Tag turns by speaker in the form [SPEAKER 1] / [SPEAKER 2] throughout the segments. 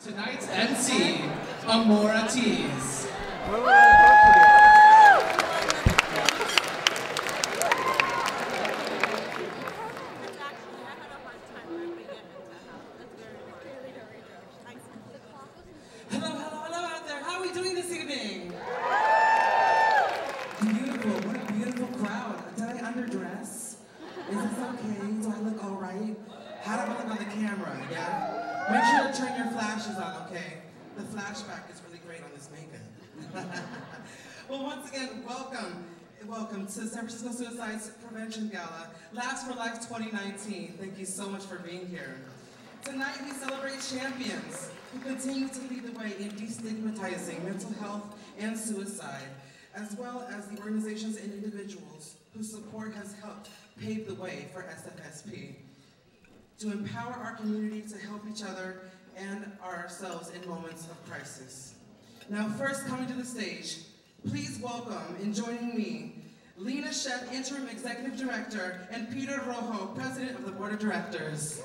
[SPEAKER 1] Tonight's MC, Amora Tees.
[SPEAKER 2] Hello out there. How are we doing this evening?
[SPEAKER 3] Beautiful. What a beautiful crowd. Did I underdress? Is this okay? Do I look all right? How do I look on the camera? Yeah? Make sure to turn your flashes on, okay? The flashback is really great on this makeup. Well, once again, welcome to San Francisco Suicide Prevention Gala, Last for Life 2019. Thank you so much for being here. Tonight we celebrate champions who continue to lead the way in destigmatizing mental health and suicide, as well as the organizations and individuals whose support has helped pave the way for SFSP, to empower our community to help each other and ourselves in moments of crisis. Now, first coming to the stage, please welcome, and joining me, Lena Sheff, Interim Executive Director, and Peter Rojo, President of the Board of Directors.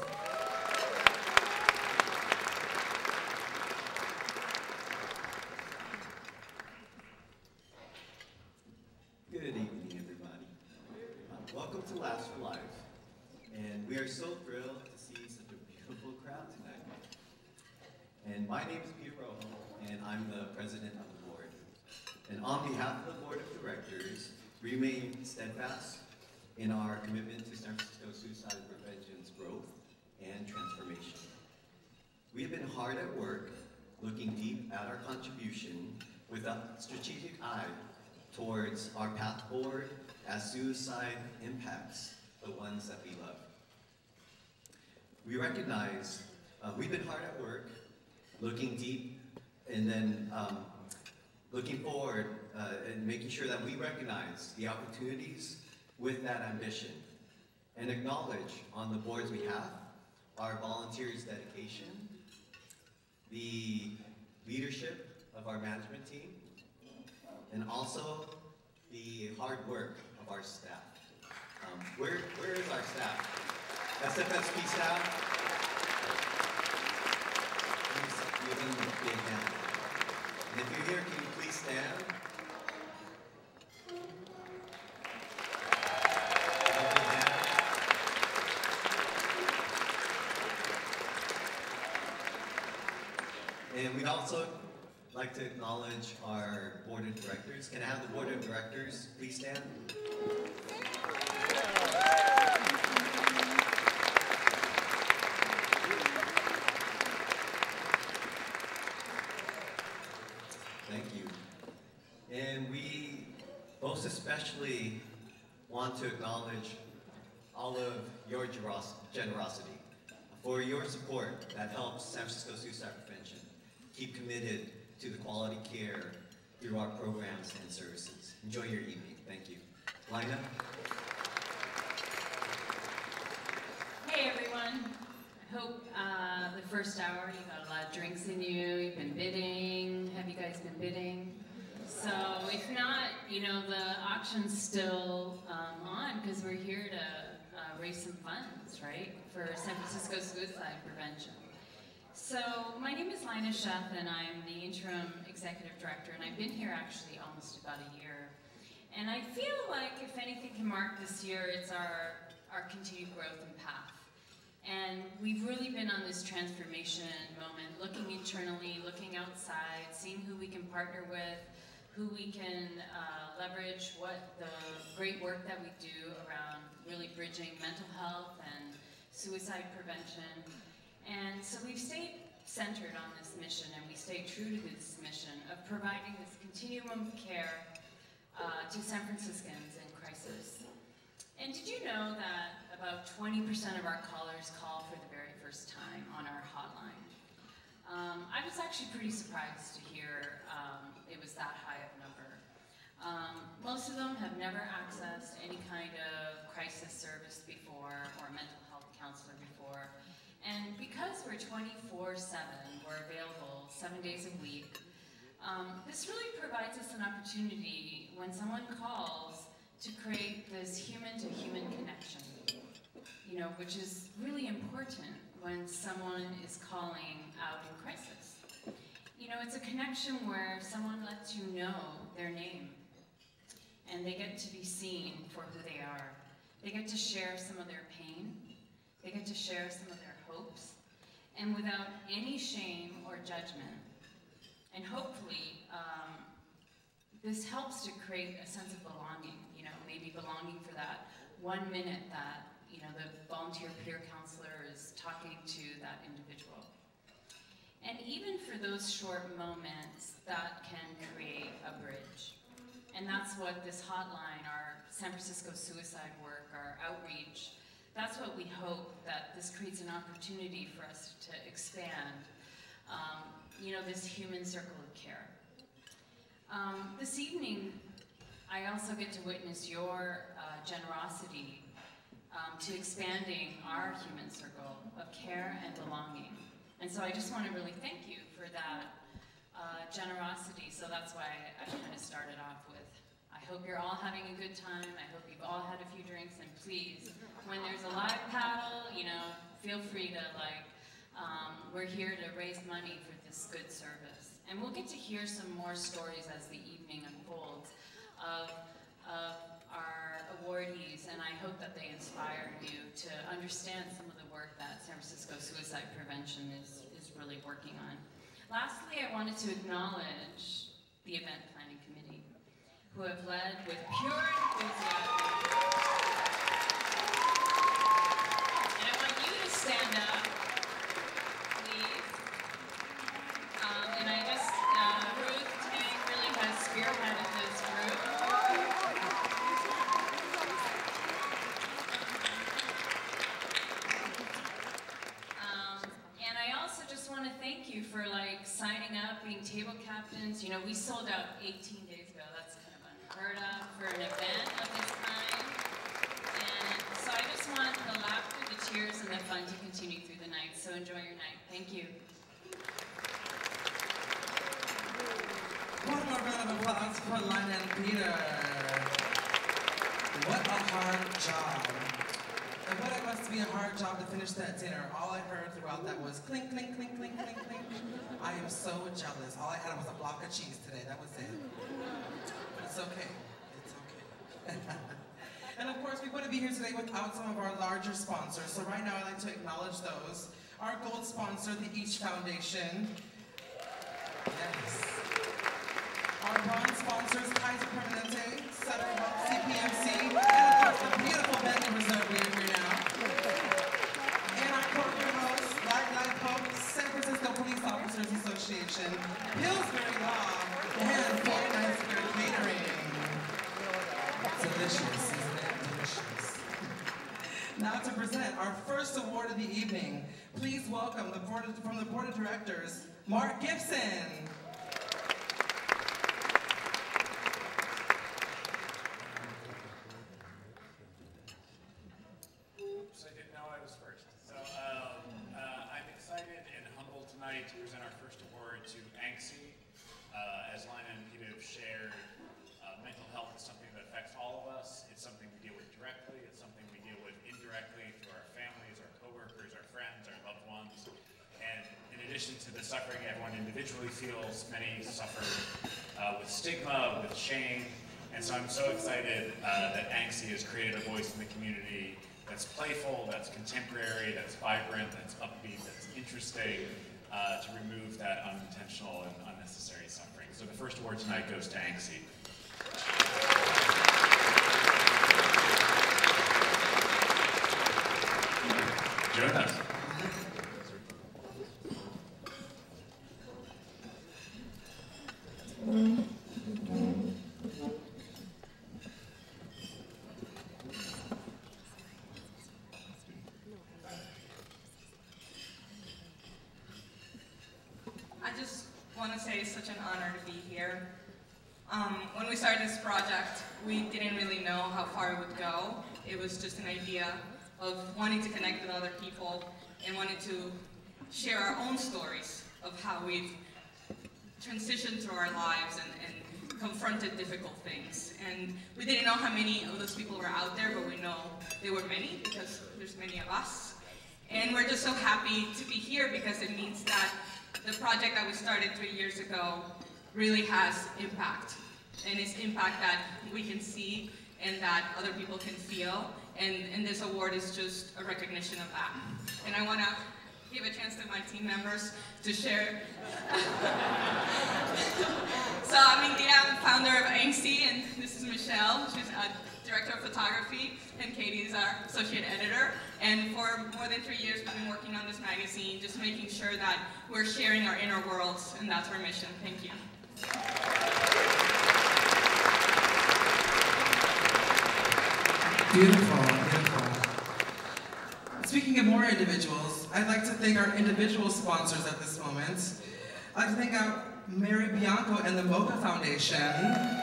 [SPEAKER 4] Good evening, everybody. Welcome to Last for Life. And we are so thrilled to see such a beautiful crowd tonight. And my name is Peter Rojo, and I'm the president of the board. And on behalf of the board of directors, we remain steadfast in our commitment to San Francisco suicide prevention's growth and transformation. We have been hard at work, looking deep at our contribution with a strategic eye towards our path forward as suicide impacts the ones that we love. We recognize we've been hard at work, looking deep, and then looking forward and making sure that we recognize the opportunities with that ambition and acknowledge on the board's behalf our volunteers' dedication, the leadership of our management team, and also the hard work of our staff. Where is our staff? SFSP staff? Please give them a big hand. And if you're here, can you please stand? And we'd also like to acknowledge our board of directors. Can I have the board of directors please stand? Thank you. And we most especially want to acknowledge all of your generosity for your support that helps San Francisco Suicide Prevention keep committed to the quality care through our programs and services. Enjoy your evening. Thank you. Lina?
[SPEAKER 5] Hey everyone. I hope the first hour you got a lot of drinks in you, you've been bidding. Have you guys been bidding? So if not, you know, the auction's still on because we're here to raise some funds, right, for San Francisco suicide prevention. So my name is Lina Sheff, and I'm the interim executive director, and I've been here actually almost about a year. And I feel like if anything can mark this year, it's our continued growth and path. And we've really been on this transformation moment, looking internally, looking outside, seeing who we can partner with, who we can leverage, what the great work that we do around really bridging mental health and suicide prevention. And so we've stayed centered on this mission, and we stay true to this mission of providing this continuum of care to San Franciscans in crisis. And did you know that about 20% of our callers call for the very first time on our hotline? I was actually pretty surprised to hear it was that high of a number. Most of them have never accessed any kind of crisis service before or mental health counselor before. And because we're 24/7, we're available 7 days a week, this really provides us an opportunity when someone calls to create this human-to-human connection, you know, which is really important when someone is calling out in crisis. know, it's a connection where someone lets you know their name, and they get to be seen for who they are. They get to share some of their pain. They get to share some of their hopes, and without any shame or judgment. And hopefully, this helps to create a sense of belonging, you know, maybe belonging for that 1 minute that, you know, the volunteer peer counselor is talking to that individual. And even for those short moments, that can create a bridge. And that's what this hotline, our San Francisco suicide work, our outreach, that's what we hope, that this creates an opportunity for us to expand, you know, this human circle of care. This evening, I also get to witness your generosity to expanding our human circle of care and belonging. And so I just want to really thank you for that generosity. So that's why I kind of started off with, I hope you're all having a good time. I hope you've all had a few drinks, and please, when there's a live paddle, you know, feel free to we're here to raise money for this good service. And we'll get to hear some more stories as the evening unfolds of our awardees, and I hope that they inspire you to understand some of the work that San Francisco Suicide Prevention is really working on. Lastly, I wanted to acknowledge the event planning committee, who have led with pure enthusiasm. And I want you to stand up, please. And I just, Ruth Tang really has spearheaded this group. And I also just want to thank you for signing up, being table captains. You know, we sold out 18 days ago. That's kind of unheard of for an event of this kind. And so I just want the laughter, the tears, and the fun to continue through the night. So enjoy your night. Thank you.
[SPEAKER 3] One more round of applause for Lina and Peter. What a hard job. And what it must be a hard job to finish that dinner. All I heard throughout that was clink, clink, clink, clink, clink, clink. I am so jealous. All I had was a block of cheese today. That was it. It's okay. It's okay. And of course, we wouldn't be here today without some of our larger sponsors. So right now, I'd like to acknowledge those. Our gold sponsor, the Each Foundation. Yes. Our bronze sponsors, Kaiser Permanente, Sutter Health, CPMC, and of course the beautiful Bentley Reserve we are here now. And our corporate hosts, Lifeline Hope, San Francisco Police Officers Association, Pillsbury Law, and 49th Spirit Catering. Delicious, isn't it? Delicious. Now to present our first award of the evening, please welcome from the Board of Directors, Mark Gibson.
[SPEAKER 6] To present our first award to ANCSI. As Lina and Peter have shared, mental health is something that affects all of us. It's something we deal with directly. It's something we deal with indirectly through our families, our coworkers, our friends, our loved ones. And in addition to the suffering everyone individually feels, many suffer with stigma, with shame. And so I'm so excited that ANCSI has created a voice in the community that's playful, that's contemporary, that's vibrant, that's upbeat, that's interesting. To remove that unintentional and unnecessary suffering. So the first award tonight goes to ANCSI. Join us.
[SPEAKER 7] I just want to say it's such an honor to be here. When we started this project, we didn't really know how far it would go. It was just an idea of wanting to connect with other people and wanting to share our own stories of how we've transitioned through our lives and confronted difficult things. And we didn't know how many of those people were out there, but we know there were many because there's many of us. And we're just so happy to be here because it means that the project that we started 3 years ago really has impact. And it's impact that we can see and that other people can feel. And this award is just a recognition of that. And I want to give a chance to my team members to share. So I'm Indira, I'm founder of AIMSI, and this is Michelle. She's a director of photography, and Katie is our associate editor. And for more than 3 years, we've been working on this magazine, just making sure that we're sharing our inner worlds, and that's our mission. Thank you.
[SPEAKER 3] Beautiful, beautiful. Speaking of more individuals, I'd like to thank our individual sponsors at this moment. I'd like to thank Mary Bianco and the MoCA Foundation,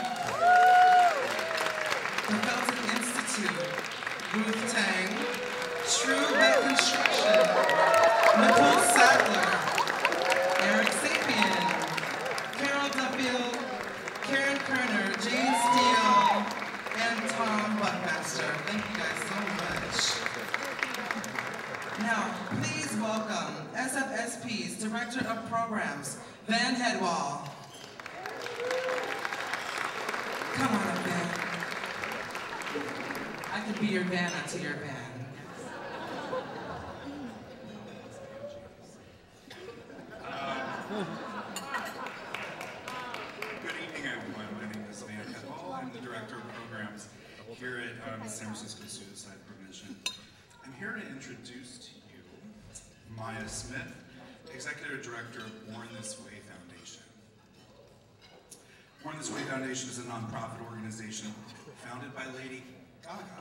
[SPEAKER 3] the Felton Institute, Ruth Tang, True Vet Construction, Nicole Sadler, Eric Sapien, Carol Duffield, Karen Kerner, Jane Steele, and Tom Buckmaster. Thank you guys so much. Now, please welcome SFSP's Director of Programs, Van Hedwall. Come on up, Van. I could be your Van until you're Van.
[SPEAKER 8] Good evening, everyone. My name is Van Hedwall. I'm the Director of Programs here at San Francisco Suicide Prevention. I'm here to introduce to you Maya Smith, Executive Director of Born This Way Foundation. Born This Way Foundation is a nonprofit organization founded by Lady Gaga.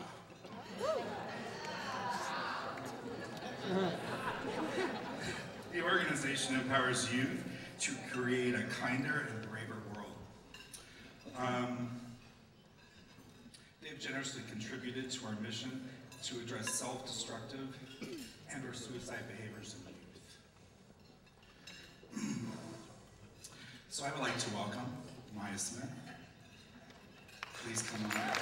[SPEAKER 8] The organization empowers youth to create a kinder and braver world. They've generously contributed to our mission to address self-destructive and or suicide behaviors in youth. So I would like to welcome Maya Smith. Please come on up.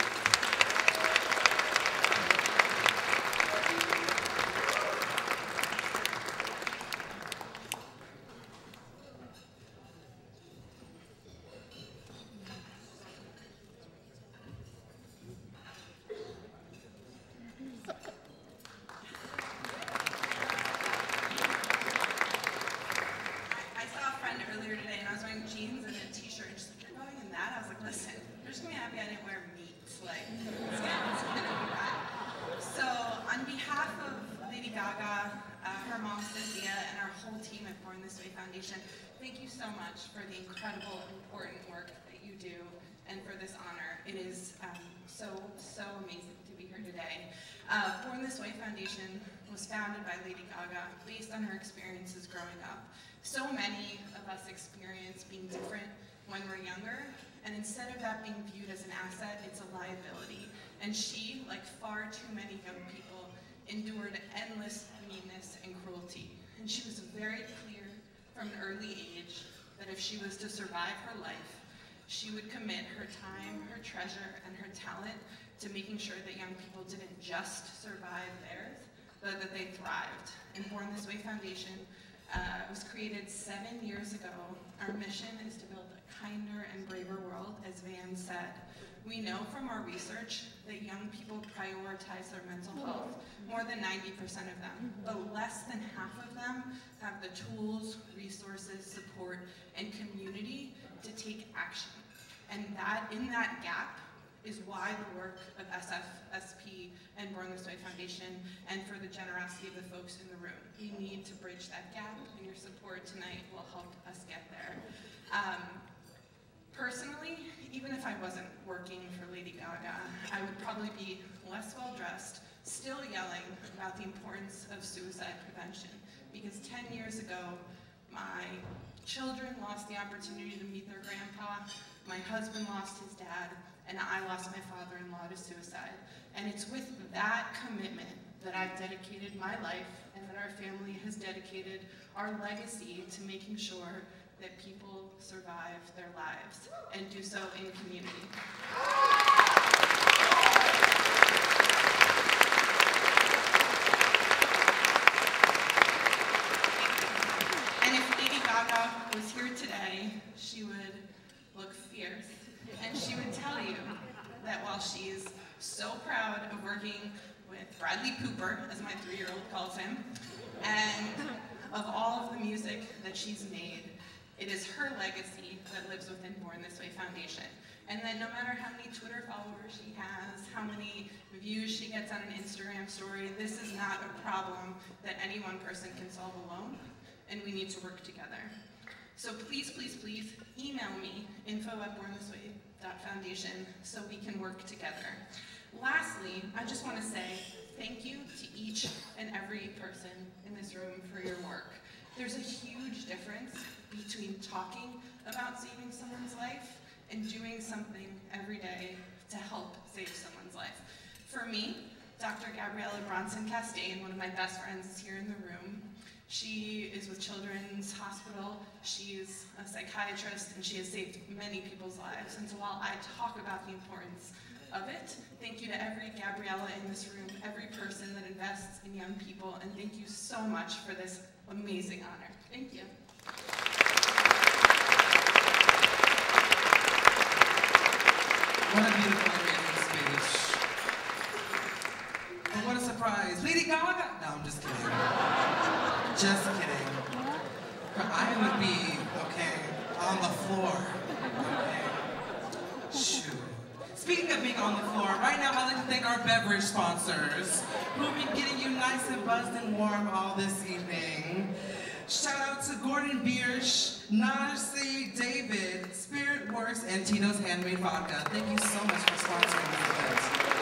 [SPEAKER 9] Thank you so much for the incredible, important work that you do and for this honor. It is so amazing to be here today. Born This Way Foundation was founded by Lady Gaga based on her experiences growing up. So many of us experience being different when we're younger, and instead of that being viewed as an asset, it's a liability. And she, like far too many young people, endured endless meanness and cruelty. And she was very clear from an early age that if she was to survive her life, she would commit her time, her treasure, and her talent to making sure that young people didn't just survive theirs, but that they thrived. And Born This Way Foundation was created 7 years ago. Our mission is to build a kinder and braver world, as Van said. We know from our research that young people prioritize their mental health, more than 90% of them, but less than half of them have the tools, resources, support, and community to take action. And in that gap is why the work of SFSP and Born This Way Foundation, and for the generosity of the folks in the room. We need to bridge that gap, and your support tonight will help us get there. Personally, even if I wasn't working for Lady Gaga, I would probably be less well-dressed, still yelling about the importance of suicide prevention. Because 10 years ago, my children lost the opportunity to meet their grandpa, my husband lost his dad, and I lost my father-in-law to suicide. And it's with that commitment that I've dedicated my life and that our family has dedicated our legacy to making sure that people survive their lives and do so in community. And if Spears, and she would tell you that while she's so proud of working with Bradley Cooper, as my 3-year-old calls him, and of all of the music that she's made, it is her legacy that lives within Born This Way Foundation. And that no matter how many Twitter followers she has, how many views she gets on an Instagram story, this is not a problem that any one person can solve alone, and we need to work together. So please, please, please email me, info@bornthisway.foundation, so we can work together. Lastly, I just want to say thank you to each and every person in this room for your work. There's a huge difference between talking about saving someone's life and doing something every day to help save someone's life. For me, Dr. Gabriella Bronson-Castaigne, one of my best friends, is here in the room. She is with Children's Hospital. She's a psychiatrist, and she has saved many people's lives. And so while I talk about the importance of it, thank you to every Gabriella in this room, every person that invests in young people, and thank you so much for this amazing honor. Thank you.
[SPEAKER 3] What a beautiful, amazing speech. And what a surprise. Lady Gaga! No, I'm just kidding. Just kidding. I would be, okay, on the floor. Okay. Shoot. Speaking of being on the floor, right now I'd like to thank our beverage sponsors who have been getting you nice and buzzed and warm all this evening. Shout out to Gordon Biersch, Narcy David, Spirit Works, and Tito's Handmade Vodka. Thank you so much for sponsoring this event.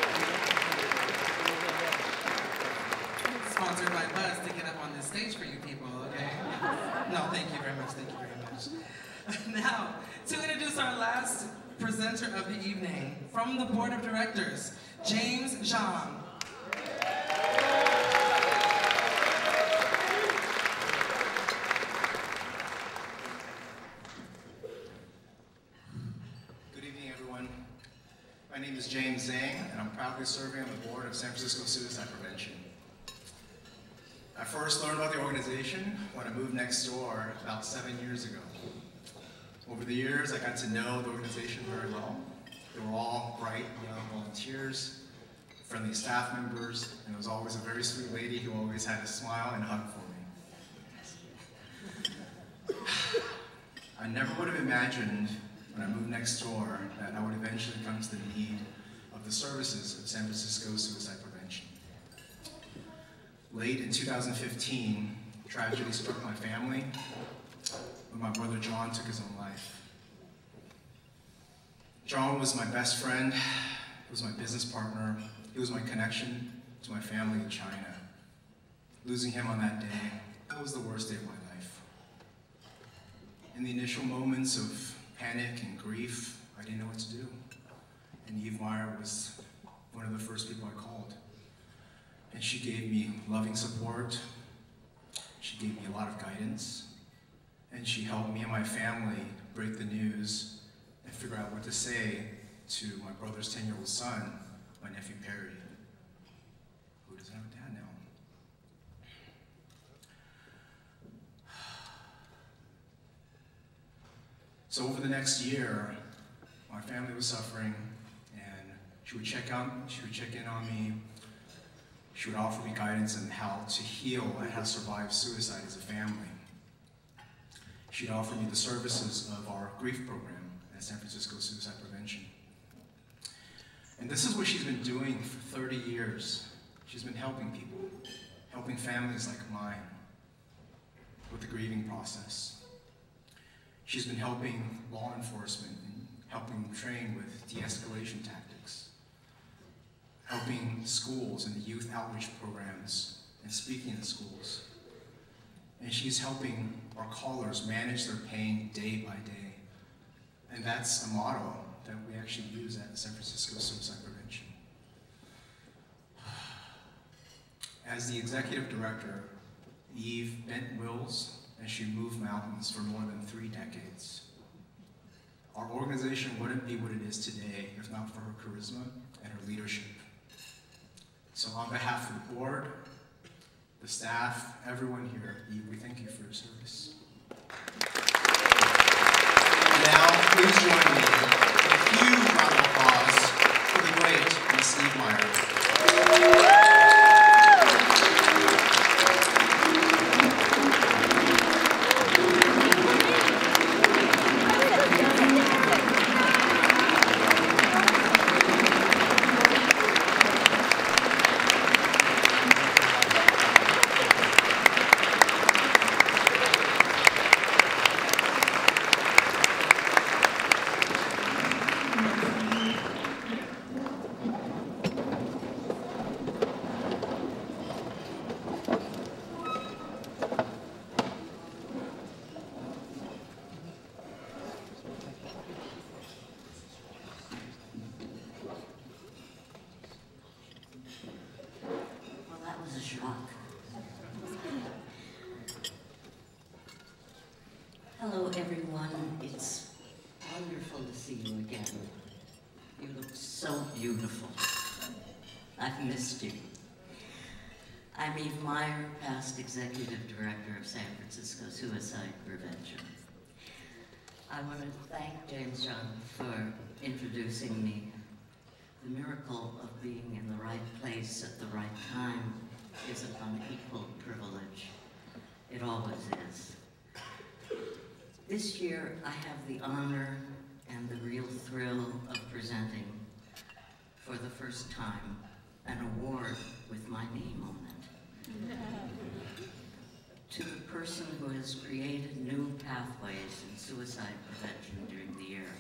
[SPEAKER 3] Sponsored by Buzz to get up on this stage for you people, okay? No, thank you very much, thank you very much. Now, to introduce our last presenter of the evening, from the Board of Directors, James Zhang.
[SPEAKER 10] My name is James Zhang, and I'm proudly serving on the board of San Francisco Suicide Prevention. I first learned about the organization when I moved next door about 7 years ago. Over the years, I got to know the organization very well. They were all bright, young volunteers, friendly staff members, and there was always a very sweet lady who always had a smile and a hug for me. I never would have imagined when I moved next door that I would eventually come to the need of the services of San Francisco Suicide Prevention. Late in 2015, tragedy struck my family when my brother John took his own life. John was my best friend, he was my business partner, he was my connection to my family in China. Losing him on that day, that was the worst day of my life. In the initial moments of panic and grief, I didn't know what to do. And Eve Meyer was one of the first people I called. And she gave me loving support, she gave me a lot of guidance, and she helped me and my family break the news and figure out what to say to my brother's 10-year-old son, my nephew Perry, who doesn't have a dad now. So over the next year, my family was suffering, and she would check in on me. She would offer me guidance on how to heal and how to survive suicide as a family. She'd offer me the services of our grief program at San Francisco Suicide Prevention. And this is what she's been doing for 30 years. She's been helping people, helping families like mine with the grieving process. She's been helping law enforcement and helping them train with de-escalation tactics, helping schools and the youth outreach programs and speaking in schools. And she's helping our callers manage their pain day by day. And that's a model that we actually use at San Francisco Suicide Prevention. As the executive director, Eve bent wills and she moved mountains for more than 3 decades. Our organization wouldn't be what it is today if not for her charisma and her leadership. So on behalf of the board, the staff, everyone here, Eve, we thank you for your service. Now, please join me
[SPEAKER 11] everyone. It's wonderful to see you again. You look so beautiful. I've missed you. I'm Eve Meyer, past Executive Director of San Francisco Suicide Prevention. I want to thank James John for introducing me. The miracle of being in the right place at the right time is an unequal privilege. It always is. This year, I have the honor and the real thrill of presenting, for the first time, an award with my name on it. To the person who has created new pathways in suicide prevention during the year.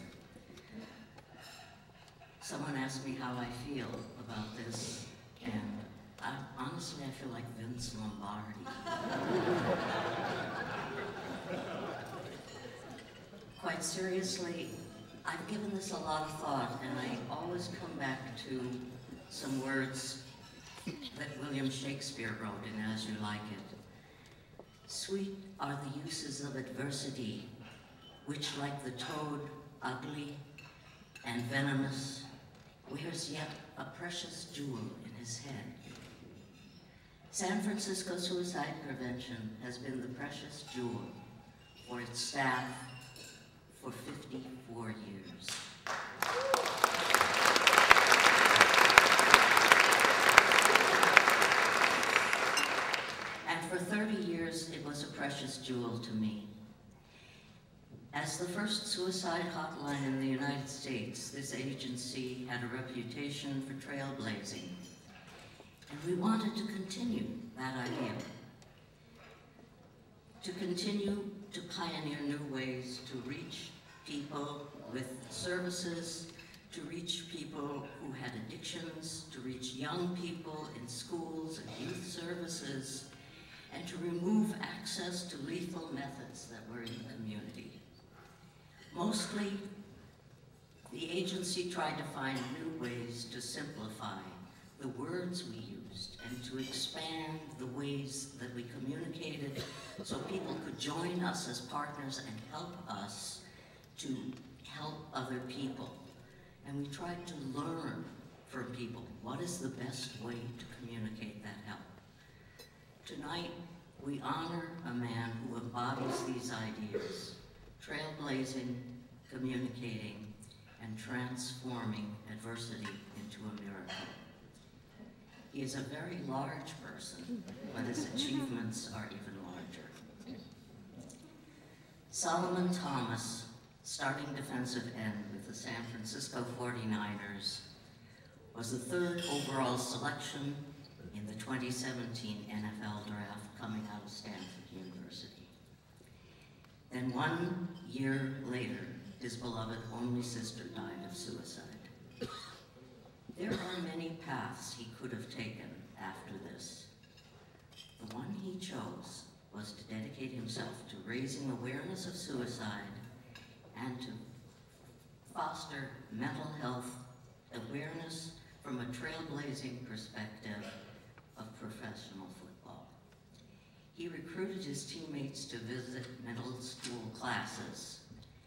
[SPEAKER 11] Someone asked me how I feel about this, and honestly, I feel like Vince Lombardi. Quite seriously, I've given this a lot of thought, and I always come back to some words that William Shakespeare wrote in As You Like It. Sweet are the uses of adversity, which like the toad, ugly and venomous, wears yet a precious jewel in his head. San Francisco Suicide Prevention has been the precious jewel for its staff for 54 years. And for 30 years, it was a precious jewel to me. As the first suicide hotline in the United States, this agency had a reputation for trailblazing, and we wanted to continue that idea. To continue to pioneer new ways to reach people with services, to reach people who had addictions, to reach young people in schools and youth services, and to remove access to lethal methods that were in the community. Mostly, the agency tried to find new ways to simplify the words we used and to expand the ways that we communicated so people could join us as partners and help us to help other people. And we tried to learn from people what is the best way to communicate that help. Tonight, we honor a man who embodies these ideas, trailblazing, communicating, and transforming adversity into a miracle. He is a very large person, but his achievements are even larger. Solomon Thomas, starting defensive end with the San Francisco 49ers, was the third overall selection in the 2017 NFL draft coming out of Stanford University. Then 1 year later, his beloved only sister died of suicide. There are many paths he could have taken after this. The one he chose was to dedicate himself to raising awareness of suicide and to foster mental health awareness from a trailblazing perspective of professional football. He recruited his teammates to visit middle school classes.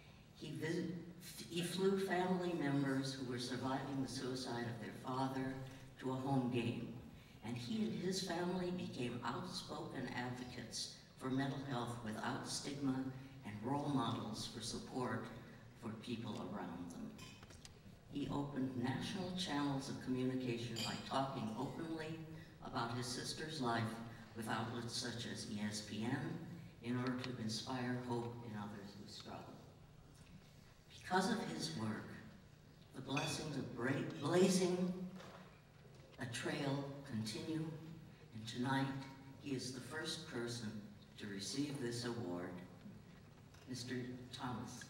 [SPEAKER 11] He flew family members who were surviving the suicide of their father to a home game, and he and his family became outspoken advocates for mental health without stigma and role models for support for people around them. He opened national channels of communication by talking openly about his sister's life with outlets such as ESPN in order to inspire hope in others who struggle. Because of his work, the blessings of blazing a trail continue, and tonight he is the first person to receive this award, Mr. Thomas.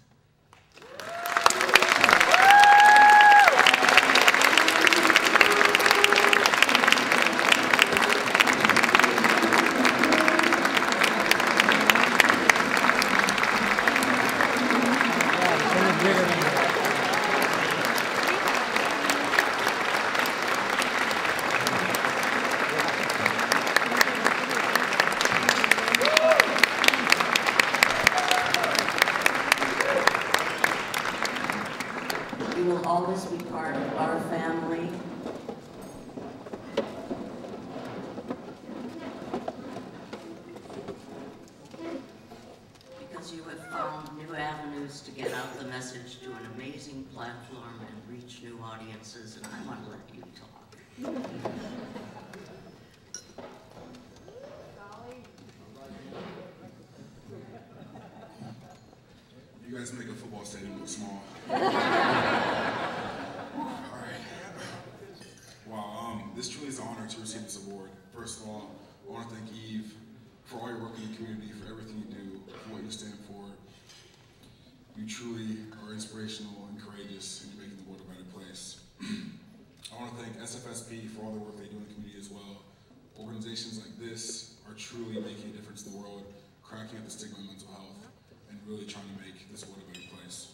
[SPEAKER 11] will always be part of our family. Because you have found new avenues to get out the message to an amazing platform and reach new audiences, and I want to let you talk.
[SPEAKER 12] You guys make a football stadium look small. Wow, this truly is an honor to receive this award. First of all, I want to thank Eve for all your work in the community, for everything you do, for what you stand for. You truly are inspirational and courageous, and you're making the world a better place. I want to thank SFSP for all the work they do in the community as well. Organizations like this are truly making a difference in the world, cracking at the stigma of mental health, and really trying to make this world a better place.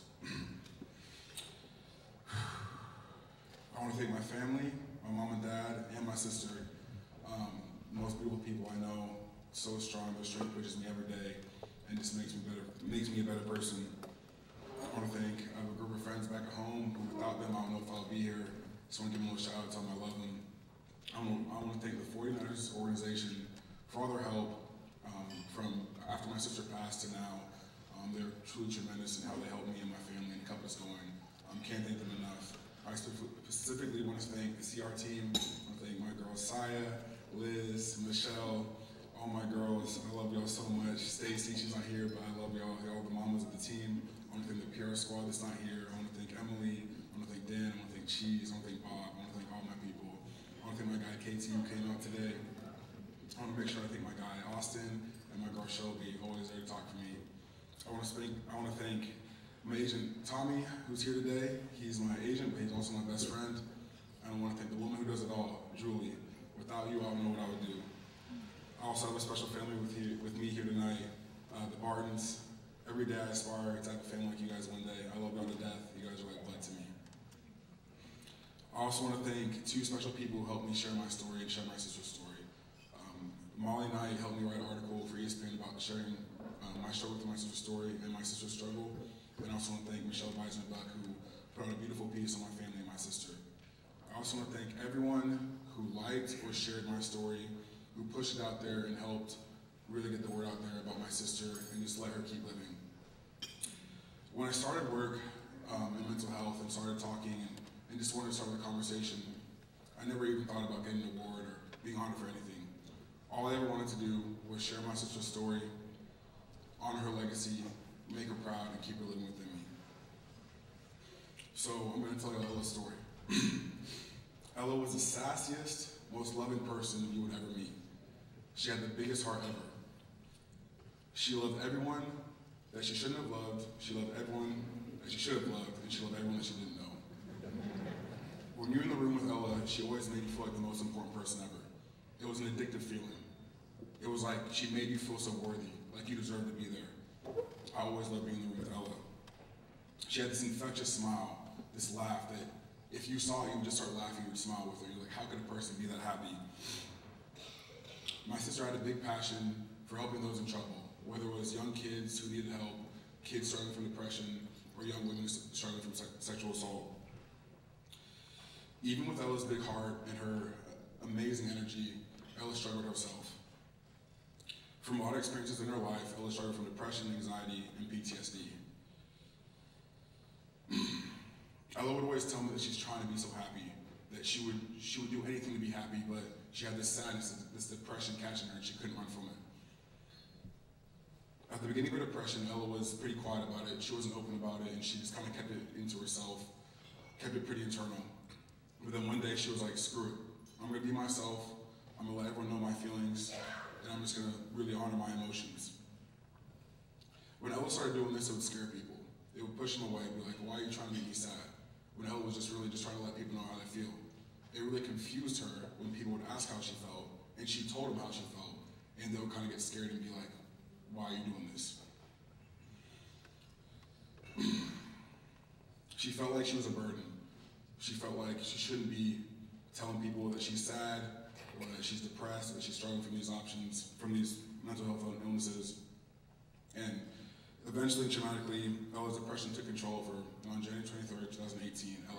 [SPEAKER 12] I want to thank my family, my mom and dad, and my sister. Most beautiful people I know, so strong, their strength pushes me every day, and just makes me a better person. I want to thank I have a group of friends back at home who without them I don't know if I'll be here. Just want to give them a little shout out, tell them I love them. I want to thank the 49ers organization for all their help from after my sister passed to now. They're truly tremendous in how they helped me and my family and kept us going. Can't thank them enough. I specifically want to thank the CR team. I want to thank my girls Saya, Liz, Michelle, all my girls. I love y'all so much. Stacy, she's not here, but I love y'all. All the mamas of the team. I want to thank the PR squad that's not here. I want to thank Emily. I want to thank Dan. I want to thank Cheese. I want to thank Bob. I want to thank all my people. I want to thank my guy KT who came out today. I want to make sure I thank my guy Austin and my girl Shelby, always there to talk for me. I want to thank my agent Tommy, who's here today. He's my agent, but he's also my best friend. And I want to thank the woman who does it all, Julie. Without you, I don't know what I would do. I also have a special family with me here tonight, the Bartons. Every day I aspire to have a family like you guys one day. I love y'all to death. You guys are like blood to me. I also want to thank two special people who helped me share my story and share my sister's story. Molly Knight helped me write an article for ESPN about sharing my struggle through my sister's story and my sister's struggle. And I also want to thank Michelle Weisner-Buck, who put out a beautiful piece on my family and my sister. I also want to thank everyone who liked or shared my story, who pushed it out there and helped really get the word out there about my sister and just let her keep living. When I started work in mental health and started talking and just wanted to start the conversation, I never even thought about getting an award or being honored for anything. All I ever wanted to do was share my sister's story, honor her legacy, make her proud, and keep her living within me. So I'm going to tell you Ella's story. Ella was the sassiest, most loving person you would ever meet. She had the biggest heart ever. She loved everyone that she shouldn't have loved, she loved everyone that she should have loved, and she loved everyone that she didn't know. When you're in the room with Ella, she always made you feel like the most important person ever. It was an addictive feeling. It was like she made you feel so worthy, like you deserved to be there. I always loved being in the room with Ella. She had this infectious smile, this laugh that if you saw it, you would just start laughing, you would smile with her. You're like, how could a person be that happy? My sister had a big passion for helping those in trouble, whether it was young kids who needed help, kids struggling from depression, or young women struggling from sexual assault. Even with Ella's big heart and her amazing energy, Ella struggled herself. From a lot of experiences in her life, Ella struggled from depression, anxiety, and PTSD. Ella would always tell me that she's trying to be so happy, that she would do anything to be happy, but she had this sadness, this depression catching her, and she couldn't run from it. At the beginning of her depression, Ella was pretty quiet about it. She wasn't open about it, and she just kind of kept it into herself, kept it pretty internal. But then one day she was like, screw it. I'm gonna be myself, I'm gonna let everyone know my feelings, and I'm just gonna really honor my emotions. When Ella started doing this, it would scare people. It would push them away, be like, why are you trying to make me sad? When Ella was just really trying to let people know how they feel. It really confused her when people would ask how she felt, and she told them how she felt, and they would kind of get scared and be like, why are you doing this? She felt like she was a burden. She felt like she shouldn't be telling people that she's sad, or that she's depressed, or that she's struggling from these options, from these mental health illnesses. And eventually, traumatically, Ella's depression took control of her. And on January 23rd, 2018,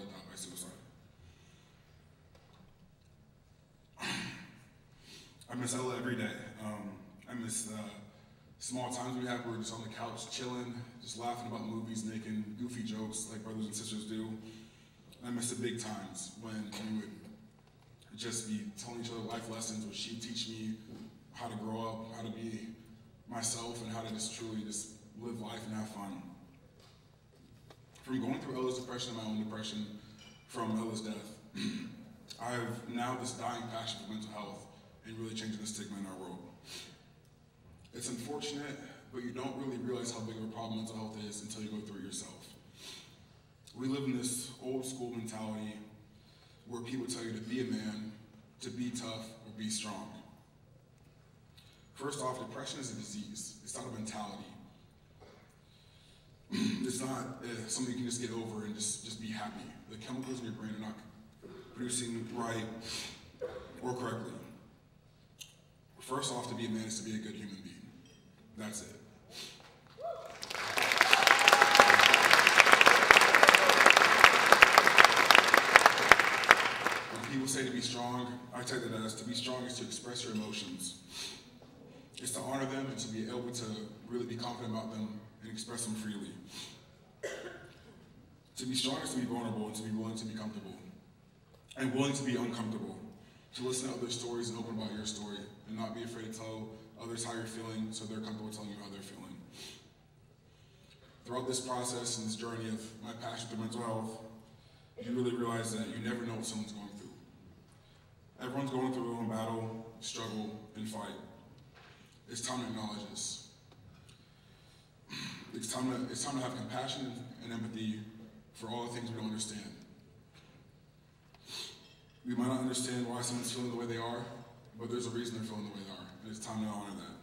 [SPEAKER 12] I miss Ella every day. I miss the small times we have where we're just on the couch chilling, just laughing about movies, making goofy jokes like brothers and sisters do. I miss the big times when we would just be telling each other life lessons, where she'd teach me how to grow up, how to be myself, and how to just truly just live life and have fun. From going through Ella's depression and my own depression from Ella's death, I have now this dying passion for mental health and really changing the stigma in our world. It's unfortunate, but you don't really realize how big of a problem mental health is until you go through it yourself. We live in this old school mentality where people tell you to be a man, to be tough, or be strong. First off, depression is a disease. It's not a mentality. It's not something you can just get over and just be happy. The chemicals in your brain are not producing right or correctly. First off, to be a man is to be a good human being. That's it. When people say to be strong, I take that as to be strong is to express your emotions. It's to honor them and to be able to really be confident about them and express them freely. To be strong is to be vulnerable and to be willing to be comfortable. And willing to be uncomfortable. To listen to other stories and open about your story and not be afraid to tell others how you're feeling so they're comfortable telling you how they're feeling. Throughout this process and this journey of my passion for mental health, you really realize that you never know what someone's going through. Everyone's going through their own battle, struggle, and fight. It's time to acknowledge this. It's time to have compassion and empathy for all the things we don't understand. We might not understand why someone's feeling the way they are, but there's a reason they're feeling the way they are, and it's time to honor that.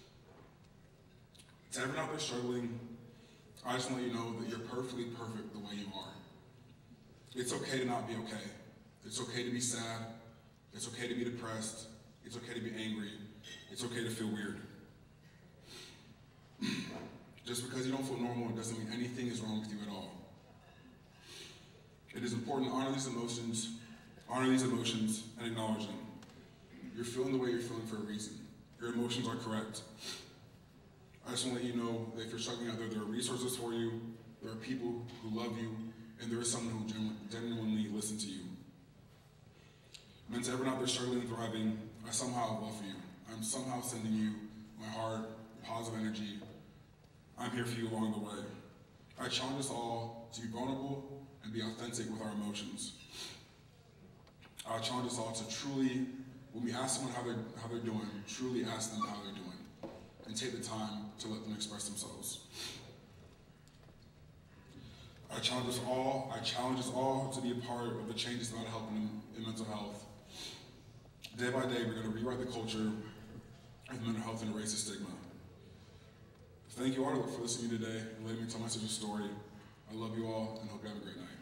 [SPEAKER 12] To everyone out there struggling, I just want to let you know that you're perfectly perfect the way you are. It's okay to not be okay. It's okay to be sad. It's okay to be depressed. It's okay to be angry. It's okay to feel weird. Just because you don't feel normal, it doesn't mean anything is wrong with you at all. It is important to honor these emotions and acknowledge them. You're feeling the way you're feeling for a reason. Your emotions are correct. I just want to let you know that if you're struggling out there, there are resources for you, there are people who love you, and there is someone who genuinely listen to you. And to everyone out there struggling and thriving, I somehow have love for you. I'm somehow sending you my heart, positive energy. I'm here for you along the way. I challenge us all to be vulnerable and be authentic with our emotions. I challenge us all to truly, when we ask someone how they're doing, truly ask them how they're doing, and take the time to let them express themselves. I challenge us all to be a part of the changes that are helping in mental health. Day by day, we're going to rewrite the culture of mental health and erase the stigma. Thank you all for listening to me today and letting me tell my sister's story. I love you all and hope you have a great night.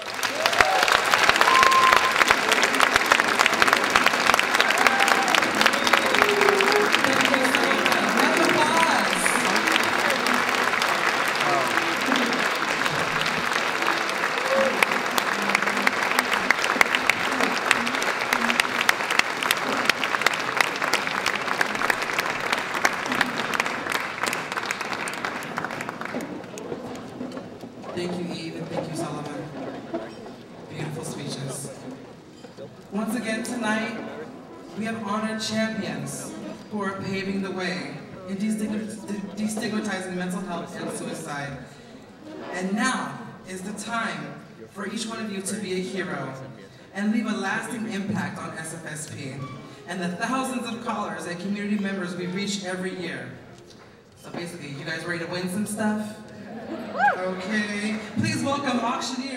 [SPEAKER 3] Thank you, Eve, and thank you, Sullivan. Beautiful speeches. Once again tonight, we have honored champions who are paving the way in destigmatizing mental health and suicide. And now is the time for each one of you to be a hero and leave a lasting impact on SFSP and the thousands of callers and community members we reach every year. So basically, you guys ready to win some stuff? Okay, please welcome auctioneer